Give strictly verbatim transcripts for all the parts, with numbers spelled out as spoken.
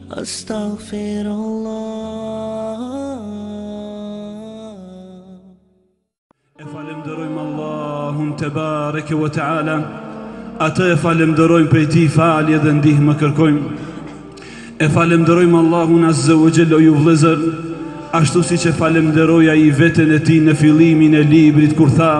Astaghfirullah. E falenderojmë Allahun te bareke ve teala. Atë e falenderojmë prej ti falje dhe ndihmë kërkojmë. E falenderojmë Allahun azza wa jalla o ju vëllezër, ashtu si që falenderoja i veten e ti në fillimin e librit kur tha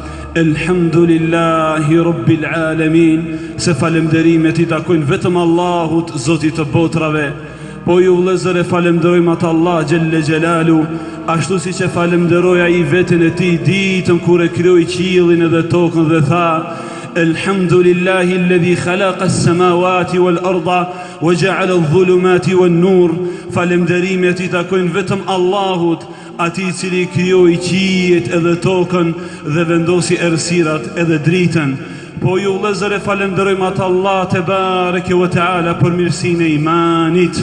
Elhamdulillahi Rabbil Alamin, se falemderimet i takojnë vetëm Allahut, Zotit të botrave. Po ju vëllezër, e falemderojmë atë Allah Gjelle Gjelalu, ashtu si që falemderoja i veten e ti ditën kur e krijoi qiellin edhe tokën dhe tha Elhamdulillahi alladhi khalaqa as-samawati wal arda wa ja'ala adh-dhulumati wan nur. Falemderimet i takojnë vetëm Allahut, atij i cili krijoi qiejt edhe tokën dhe vendosi errësirat edhe dritën. Po ju vëllezër, e falenderojmë atë Allah te bareke ve teala për mirësinë e imanit.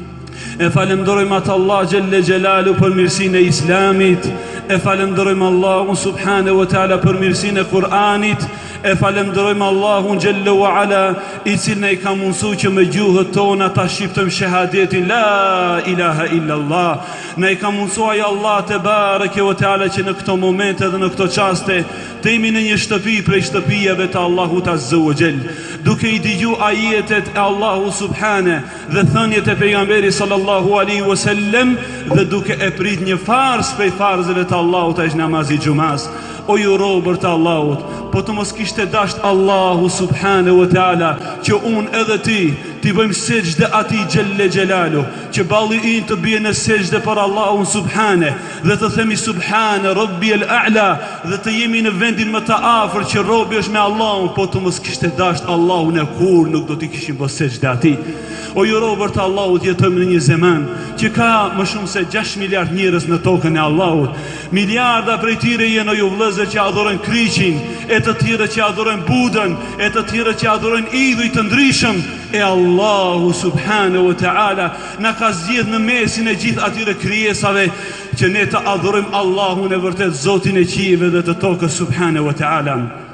E falenderojmë atë Allah Gjelle Gjelalu për mirësinë e Islamit. E falenderojmë Allahun subhanahu wa taala për mirësinë e Kur'anit. E falenderojmë Allahun Gjelle wa ala, i cili na i ka mundsuar që me gjuhët tona ta shqiptojmë shahadetin la ilaha illa Allah. Na i ka mundsuar ai Allah te bareke ve teala që në këto momente dhe në këto çaste të jemi në një shtëpi prej shtëpijave të Allahut azza wa jall, duke i dëgju ajetet e Allahu subhane dhe thënjet e pejgamberit sallallahu alaihi wasallam dhe duke e prit një farz prej farzeve të Allahut, ai namazi xumas. O ju robër të Allahut, po të mos kishte dasht Allahu subhanahu wa taala që unë edhe ti ti bëjmë sejdë atij Gjelle Gjelalu, që balli in të bie në sejdë për Allahun subhane dhe të themi subhane Rabbi al-A'la dhe të jemi në vendin më të afër që robi është me Allahun, po të mos kishte dasht Allahun e kur nuk do t'i kishim bërë sejdë atij. O ju robër të Allahut, jetojmë në një zeman që ka më shumë se gjashtë miliard njerëz në tokën e Allahut. Miliarda prej tyre janë, o ju vëllezër, që adhurojnë kryqin, e të tjerë që adhurojnë Budën, e të tjerë që adhurojnë idhuj të ndryshëm. E Allahu subhanahu wa taala na ka zgjedhur në mesin e gjithë atyre krijesave që ne të adhurojmë Allahun e vërtet, Zotin e qiejve dhe të tokës subhanahu wa taala.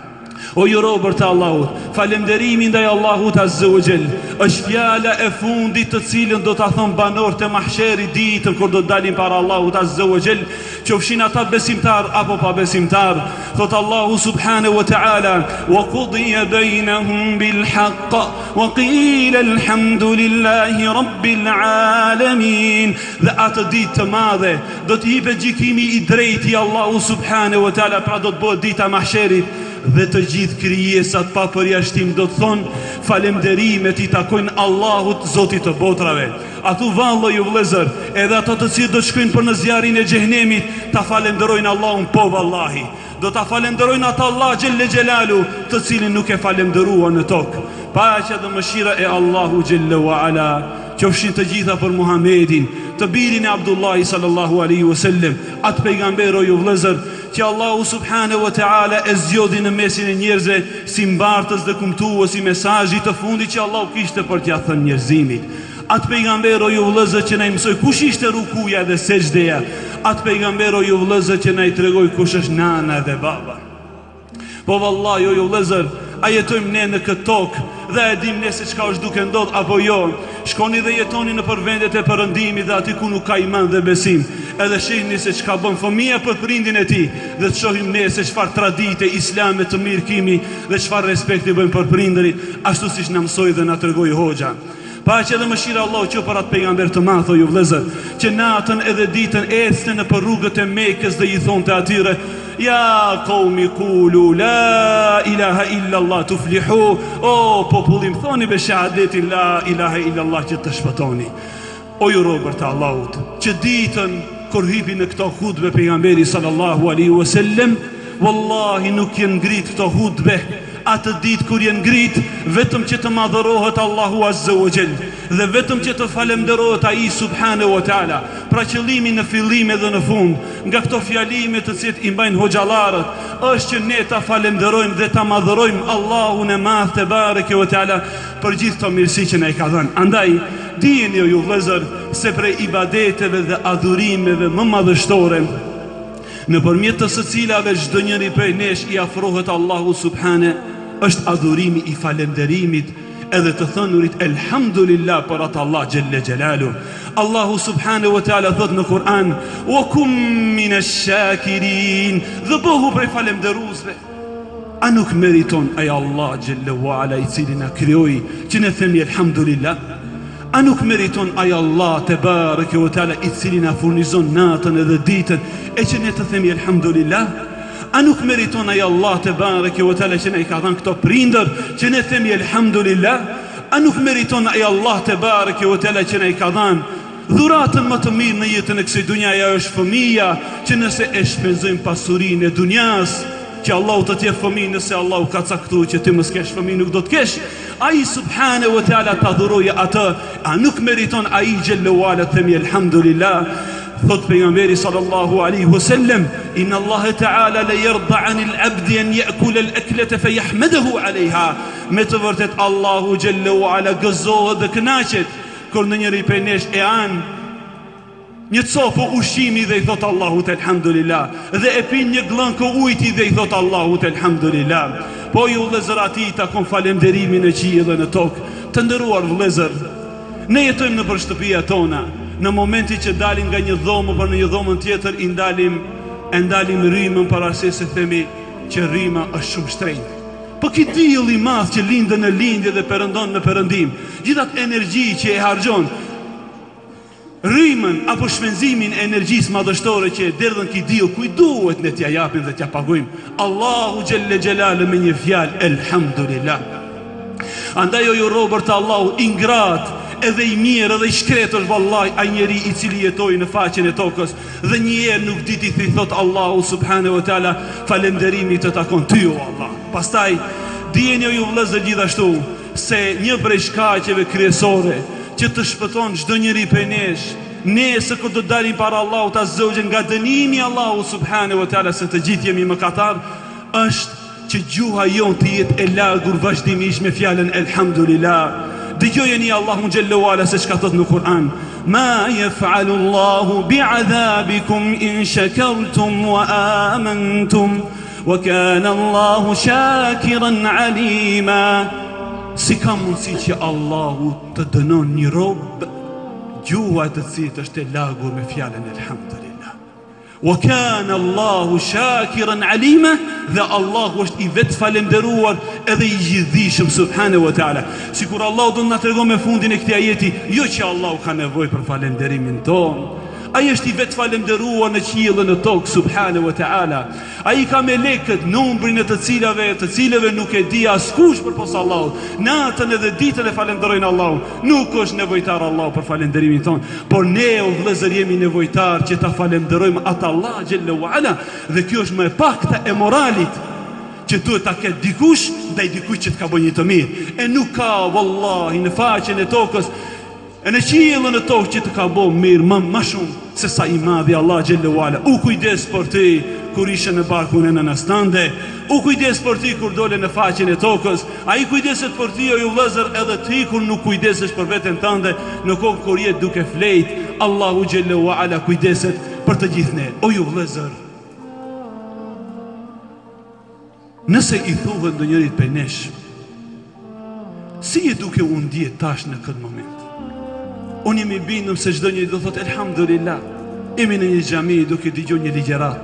O ju robër të Allahut, falenderimi ndaj Allahut azza wa jall është fjala e fundit të cilën do ta thon banorët e mahsherit ditën kur do të dalin para Allahut azza wa jall, qofshin ata besimtar apo pa besimtar. Thot Allahu subhanahu wa taala: "Wa qudiya bainahum bil haqq wa qila alhamdulillahi rabbil alamin." Dhe atë ditë të madhe do të jepet gjykimi i drejtë i Allahu subhanahu wa taala, pra do të bëhet dita mahsherit dhe të gjithë krijesat pa përjashtim do të thonë falënderimet i takojnë Allahut, Zotit të botrave. Atu vallo ju vëllezër, edhe ato të cilët do të shkojnë për në zjarrin e xhehenemit, ta falenderojnë Allahun, po vallahi. Do ta falenderojnë atë Allah Gjelle Gjelalu, të cilin nuk e falenderuan në tokë. Paqja dhe mëshira e Allahu Gjelle wa ala qofshin të gjitha për Muhamedin, të birin e Abdullahi sallallahu alaihi wasallam, atë pejgamber, o ju vëllezër, që Allahu subhanahu wa taala e zgjodhi në mesin e njerëzve si mbartës dhe kumtues i mesazhit të fundit që Allahu kishte për t'ia thënë njerëzimit. Atë pejgamber, o ju vëllezër, që na mësoi kush ishte rukuja dhe sejdëja. Atë pejgamber, o ju vëllezër, që na i tregoi kush është nana dhe baba. Po vallahi, o ju vëllezër, a jetojmë ne në këtë tokë dhe e dim ne se çka është duke ndodh apo jo? Shkoni dhe jetoni në përvendet e perëndimit dhe aty ku nuk ka iman dhe besim, edhe shihni se çka bën fëmia për prindin e tij, dhe të shohim ne se çfarë tradite islame të mirë kimi dhe çfarë respekti bëjmë për prindërit, ashtu siç na mësoi dhe na tregoi hoxha. Paqja dhe mëshira Allahu që për atë pejgamber të madh, o ju vëllezër, që natën edhe ditën ecste në për rrugët e Mekës dhe i thonte atyre: "Ja qaumi qulu la ilaha illa Allah tuflihu." O popullim, thoni be shahadetin la ilaha illa Allah që të shpëtoni. O ju robër të Allahut, që ditën kur hipi në këto hutbe pejgamberi sallallahu alaihi wasallam, wallahi nuk janë ngrit këto hutbe atë ditë kur janë ngrit vetëm që të madhërohet Allahu azza wa jall dhe vetëm që të falenderohet ai subhanahu wa taala. Pra qëllimi në fillim edhe në fund nga këto fjalime të cilat i mbajnë hoxhallarët është që ne ta falenderojmë dhe ta madhërojmë Allahun e madh te bareke wa taala për gjithë këto mirësi që na i ka dhënë. Andaj dijeni, o ju vëllezër, se prej ibadeteve dhe adhurimeve më madhështore në përmjet të së cilave çdo njëri prej nesh i afrohet Allahu subhane është adhurimi i falenderimit edhe të thënurit elhamdulillah për atë Allah gjelle gjelalu. Allahu subhanahu wa ta'ala thot në Kur'an: "Wa kum minash shakirin", dhe bëhu prej falemderuzve. A nuk meriton ai Allah gjelle wa ala i cili na krijoi që ne themi elhamdulillah? A nuk meriton ai Allah te bareke wa ta'ala i cili na furnizon natën edhe ditën e që ne të themi elhamdulillah? A nuk meriton ai Allah te bareke wa ta'ala që ne i ka dhënë këto prindër që ne themi elhamdulillah? A nuk meriton ai Allah te bareke wa ta'ala që ne i ka dhënë dhuratën më të mirë në jetën e kësaj dunjaja, është fëmia, që nëse e shpenzojmë pasurinë e dunjas, që Allahu të t'jep fëmijë, nëse Allahu ka caktuar që ti mos kesh fëmijë, nuk do të kesh. Ai subhanahu wa ta'ala ta dhuroje atë. A nuk meriton ai xhelle wala themi elhamdulillah? Thot pejgamberi sallallahu alaihi wasallam: "Inna Allah ta'ala la yarda 'anil 'abdi an ya'kula al-aklata fa yahmaduhu 'alayha." Me të vërtet Allahu xhelle wala gëzohet dhe kënaqet kur në njëri prej nesh e anë një copë ushqimi dhe i thot Allahut elhamdulillah, dhe e pin një glënko ujti dhe i thot Allahut elhamdulillah. Po ju vëllezër, ati takon falenderimin e qiell dhe në tokë. Të nderuar vëllezër, ne jetojmë në për shtëpia tona. Në momenti që dalim nga një dhomë për në një dhomën tjetër, i ndalim e ndalim rrimën për arsye se themi që rrima është shumë shtrenjtë. Po ki diell i madh që lindë në lindje dhe perëndon në perëndim, gjithat energji që e harxhon rrimën apo shpenzimin e energjisë madhështore që e derdhën ki diell, kuj duhet ne t'ja japim dhe t'ja pagujmë? Allahu xhelle xhelalu me një fjalë elhamdulillah. Andaj o ju robër të Allahu, ingrat edhe i mirë edhe i shkretër, vallahi ai njeri i cili jetoi në faqen e tokës dhe një herë nuk diti i thot Allahu subhanahu wa taala falënderimi të takon ty o Allah. Pastaj dijeni o ju vëllezër gjithashtu se një prej shkaqeve kryesore që të shpëton çdo njeri prej nesh, nesër kur do të dalim para Allahut azza wa jalla nga dënimi Allahu subhanahu wa taala se të gjithë jemi mëkatar, është që gjuha jonë të jetë e lagur vazhdimisht me fjalën elhamdulillah. Dëgjojeni Allahun xhalla wala se çka thot në Kur'an: "Ma yaf'alu Allahu bi'adhabikum in shakartum wa amantum wa kana Allahu shakiran alima." Si ka mundësi që Allahu të dënon një rob gjuha e të cilit është e lagur me fjalën elhamdulillah? Wa kana Allahu shakiran alima, dhe Allahu është i vetë falenderuar edhe i gjithdijshëm subhanahu wa taala. Sikur Allahu do të na tregon me fundin e këtij ajeti, jo që Allahu ka nevojë për falenderimin ton. Ai është i vetë falenderuar në qiell dhe në tokë subhanahu wa taala. Ai ka melekët, numrin e të cilave, të cilave nuk e di askush përpos Allahut. Natën edhe ditën e falenderojnë Allahun. Nuk është nevojtar Allahu për falenderimin ton, por ne o vëllezër jemi nevojtar që ta falenderojmë atë Allah xhelle wa ala, dhe kjo është më e pakta e moralit që duhet ta ketë dikush ndaj dikujt që të ka bënë një të mirë. E nuk ka vallahi në faqen e tokës e në qiellën e tokë që të ka bëu mirë më më shumë se sa i madhi Allah xhelle wala. U kujdes për ti kur ishe në barkun e nënës tënde, u kujdes për ti kur dole në faqen e tokës, ai kujdeset për ti o ju vëllezër edhe ti kur nuk kujdesesh për veten tënde në kohë kur je duke flejt, Allahu xhelle wala kujdeset për të gjithë ne. O ju vëllezër, nëse i thuhet ndonjërit prej nesh, si je duke u ndje tash në këtë moment? Unë jemi bindëm se çdo njeri do thot elhamdulillah. Jemi në një xhami duke dëgjuar një ligjerat.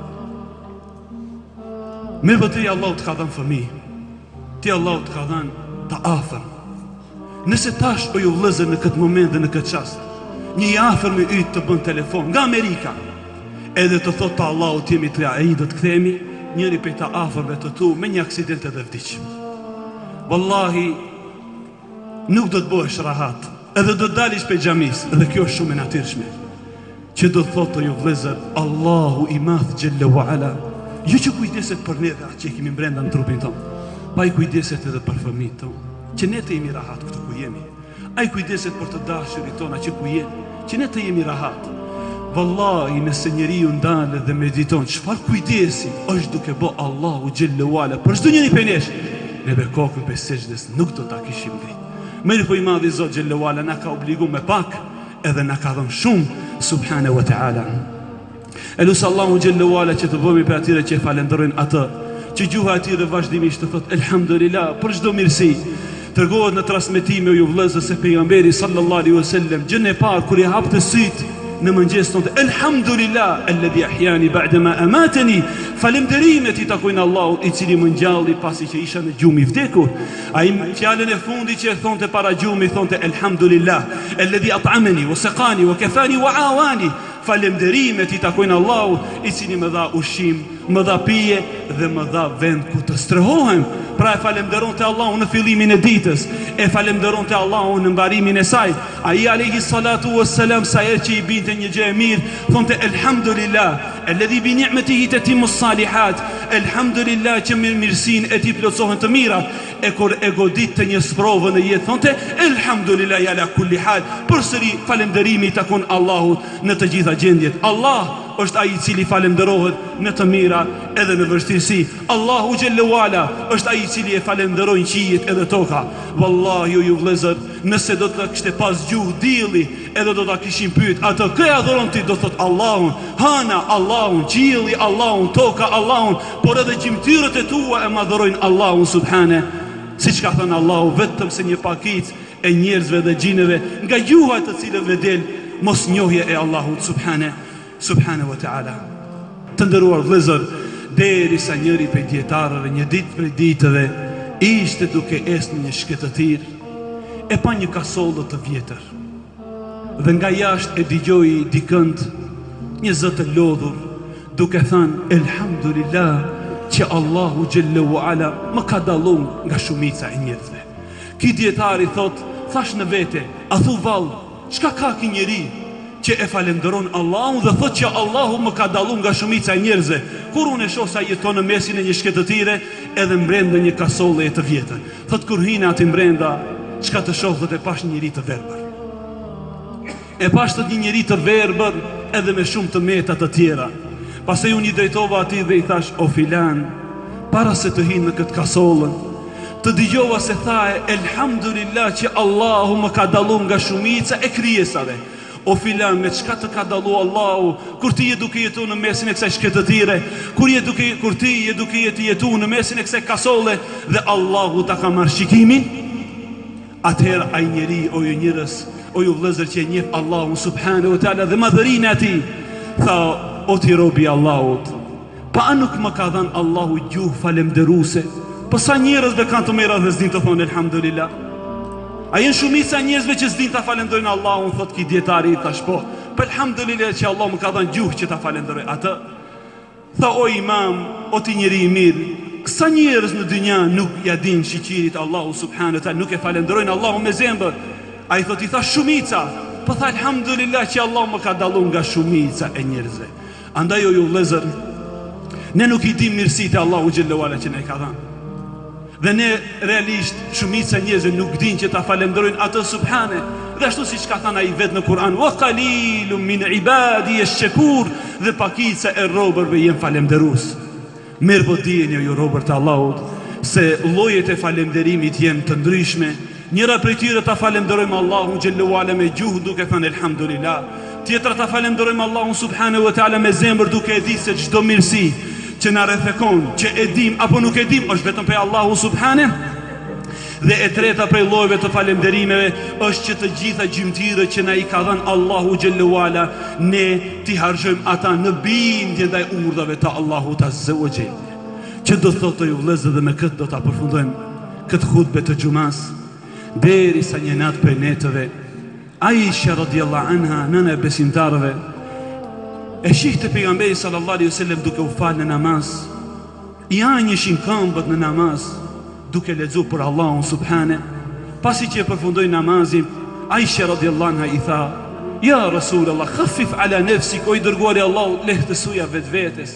Me vëtë Allah të ka dhënë fëmijë, ti Allah të ka dhënë të afër. Nëse tash o ju vëllezër në këtë moment dhe në këtë çast, një i afër me yt të bën telefon nga Amerika, edhe të thot të Allahut jemi të ai do të kthehemi, njëri prej të afërve të tu me një aksident edhe vdiq. Wallahi nuk do të bëhesh rahat, edhe do të dalish pe xhamis, dhe kjo është shumë e natyrshme. Që do të thotë ju vëllezër, Allahu i madh xhelle wa ala, jo që kujdeset për ne dhe atë që i kemi brenda në trupin tonë, pa i kujdeset edhe për fëmijët tonë, që ne të jemi rahat këtu ku jemi. Ai kujdeset për të dashurit tona që ku jemi, që ne të jemi rahat. Wallahi nëse njeriu ndalet dhe mediton çfarë kujdesi është duke bë Allahu xhelle wa ala për çdo njeri prej nesh, neve kokën pe sejdës nuk do ta kishim ngrit. Mirë po i madhi Zot xhelle wa ala na ka obliguar me pak edhe na ka dhënë shumë subhanahu wa taala. Elus Allahu xhelle wa ala që të bëhemi për atyre që falenderojnë atë, që gjuha e tyre vazhdimisht të thot elhamdulillah për çdo mirësi, Tregohet në transmetime ju vëllezër se pejgamberi sallallahu alaihi wasallam gjën e parë kur i hapte syt në mëngjes thonë elhamdulillah alladhi ahyani ba'da ma amatani, falënderimet i takojnë Allahut i cili më ngjalli pasi që isha në gjumë i vdekur. Ai fjalën e fundit që e thonte para gjumit thonte elhamdulillah alladhi at'amani wa saqani wa kafani wa awani, falënderimet i takojnë Allahut i cili më dha ushqim, më dha pije dhe më dha vend ku të strehohem. Pra e falemderonte Allahun në fillimin e ditës, e falemderonte Allahun në mbarimin e saj. Ai alayhi salatu wassalam sa herë që i binte një gjë e mirë, thonte elhamdulillah alladhi bi ni'matihi tatimmu s-salihat, elhamdulillah që me mirësinë e tij plotësohen të mirat. E kur e goditte një sprovë në jetë, thonte elhamdulillah ala kulli hal. Përsëri falenderimi i takon Allahut në të gjitha gjendjet. Allah është ai i cili falenderohet në të mira edhe në vështirësi. Allahu xhallahu ala është ai i cili e falenderojnë qiejt edhe toka. Wallahi ju vëllezër, nëse do të kishte pas gjuhë dielli, edhe do ta kishin pyet atë, kë adhuron ti, do thot Allahun, hana Allahun, qielli Allahun, toka Allahun, por edhe gjymtyrët e tua e madhërojnë Allahun subhane. Siç ka thënë Allahu, vetëm se një pakicë e njerëzve dhe gjinëve nga gjuha të cilëve del mosnjohje e Allahut subhane. Subhane wa ta'ala. Të ndëruar vëllezër, derisa njëri prej dietarëve një ditë prej ditëve ishte duke ecë në një shkëtëtir, e pa një kasollë të vjetër. Dhe nga jashtë e dëgjoi dikënd një zë të lodhur duke thënë elhamdulillah që Allahu xhallahu ala më ka dalluar nga shumica e njerëzve. Ky dietari thot, thash në vete, a thu vallë, çka ka ky njeri që e falenderon Allahun dhe thot që Allahu më ka dalluar nga shumica e njerëzve, kur unë e shoh sa jeton në mesin e një shkëtëtire edhe mbrenda një kasolle të vjetër. Thot kur hina aty mbrenda, çka të shoh, thot e pash një njeri të verbër. E pash thot një njeri të verbër edhe me shumë të meta të tjera. Pastaj unë i drejtova atij dhe i thash, o filan, para se të hinë në këtë kasollën, të dëgjova se thae elhamdulillah që Allahu më ka dalluar nga shumica e krijesave. O filan, me çka të ka dallu Allahu kur ti je duke jetu në mesin e kësaj shkëtëtire, kur je duke kur ti je duke jetu në mesin e kësaj kasolle dhe Allahu ta ka marrë shikimin? Atëherë ai njeri, o ju njerëz, o ju vëllezër që e njeh Allahun subhanahu wa taala dhe madhërinë e tij, tha, o ti robi Allahut, pa a nuk më ka dhënë Allahu gjuhë falemderuse? Po sa njerëz dhe kanë të mira dhe s'din të thonë elhamdulillah? A jenë shumica njerëzve që s'din ta falenderojnë Allahun, thot ki dietari, thash po, po elhamdulillah që Allah më ka dhënë gjuhë që ta falenderoj atë. Tha, o imam, o ti njeri i mirë, sa njerëz në dynja nuk ja din shiqirit Allahu subhanahu wa taala, nuk e falenderojnë Allahun me zemër? Ai thot, i tha shumica, po tha elhamdulillah që Allah më ka dalluar nga shumica e njerëzve. Andaj o ju vëllezër, ne nuk i dim mirësitë e Allahu xhallahu ala që na ka dhënë. Dhe ne realisht shumica e njerëzve nuk dinë që ta falenderojnë atë subhane. Dhe ashtu siç ka thënë ai vetë në Kur'an, wa qalilun min ibadi ash-shakur, dhe pakica e robërve janë falenderues. Mirë po dijeni ju robër të Allahut se llojet e falenderimit janë të ndryshme. Njëra prej tyre ta falenderojmë Allahun xhallahu ala me gjuhë duke thënë elhamdulillah. Tjetra ta falenderojmë Allahun subhanahu wa taala me zemër duke e ditë se çdo mirësi që na rrethekon, që e dim apo nuk e dim, është vetëm prej Allahu subhanahu. Dhe e treta prej llojeve të falënderimeve është që të gjitha gjymtyrët që na i ka dhënë Allahu xhallahu ala, ne ti harxojmë ata në bindje ndaj urdhave të Allahut azza wa jalla. Që do thotë ju vëllezër, dhe me këtë do ta përfundojmë këtë hutbë të xumas, derisa një natë prej netëve, Aisha radhiyallahu anha, nëna e besimtarëve, e shihte pejgamberin sallallahu alaihi wasallam duke u falë në namaz. I anjëshin këmbët në namaz, duke lexuar për Allahun subhane. Pasi që e përfundoi namazin, Aisha radhiyallahu anha i tha, ja Rasulullah, khaffif ala nafsik, o i dërguari Allahu, lehtësoja vetvetes.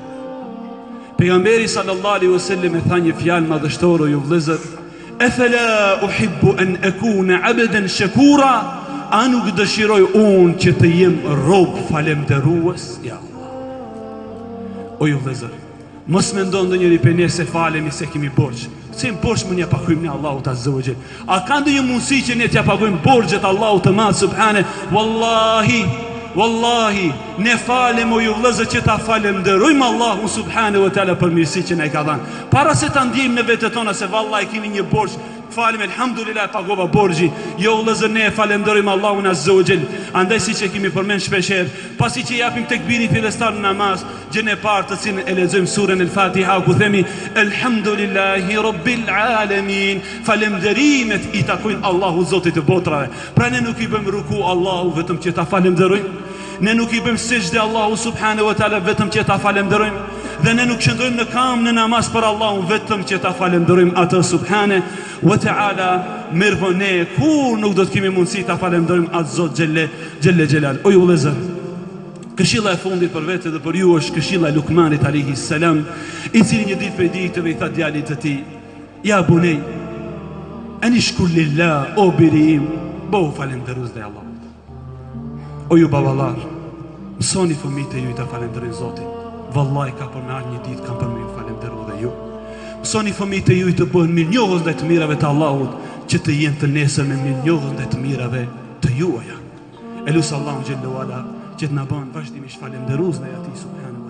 Pejgamberi sallallahu alaihi wasallam e tha një fjalë madhështore, ju vëllezër, afala uhibbu an akuna abdan shakura, a nuk dëshiroj unë që të jem rob falemderues? Ja Allah. O ju vëllezër, mos mendon ndonjëri prej ne se falemi se kemi borxh. Se borxh më ja paguajmë ne Allahut azza wa jall. A ka ndonjë mundësi që ne t'ja paguajmë borxhet Allahut të madh subhane? Wallahi, wallahi, ne falem o ju vëllezër që ta falenderojmë Allahun subhanahu wa taala për mirësitë që na i ka dhënë. Para se ta ndjejmë në vetë tona se vallahi kemi një borxh, falim, elhamdulillah, pagova borxhi. Jo vëllezër, ne e falenderojmë Allahun Azza wa Jall. Andaj siç e kemi përmend shpeshherë, pasi që japim tekbirin fillestar në namaz, gjën e parë të cilën e lexojmë surën El-Fatiha ku themi elhamdulillahi rabbil alamin. Falenderimet i takojnë Allahu Zotit të botrave. Pra ne nuk i bëjmë ruku Allahu vetëm që ta falenderojmë. Ne nuk i bëjmë sejdë Allahu subhanahu wa taala vetëm që ta falenderojmë. Dhe ne nuk qëndrojmë në kam në namaz për Allahun vetëm që ta falenderojmë atë subhanahu wa taala. Mirë, ne kur nuk do të kemi mundësi ta falenderojmë atë Zot xhelle xhelle xhelal. O ju vëllezër, këshilla e fundit për vete dhe për ju është këshilla e Lukmanit alayhi salam, i cili një ditë prej ditëve i tha djalit të tij: "Ja bunej, anishkur lillah, o birim, bo falenderoj dhe Allah." O ju baballar, mësoni fëmijët e ju ta falenderojnë Zotin. Vallahi ka për me ardhur një ditë kam për me ju falenderuar dhe ju. Mësoni fëmijët e ju të bëhen mirënjohës ndaj të mirave të Allahut, që të jenë të nesër me mirënjohës ndaj të mirave të juaja. Elus Allahu xhallahu ala që të na bën vazhdimisht falenderues ndaj atij subhanahu